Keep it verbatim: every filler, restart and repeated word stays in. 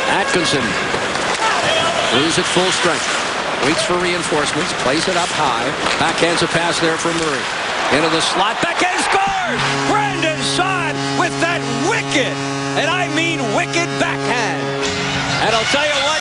Atkinson moves at full strength. Waits for reinforcements. Plays it up high. Backhands a pass there for Murray. Into the slot. Backhand scores! Brandon Saad with that wicked, and I mean wicked backhand. And I'll tell you what.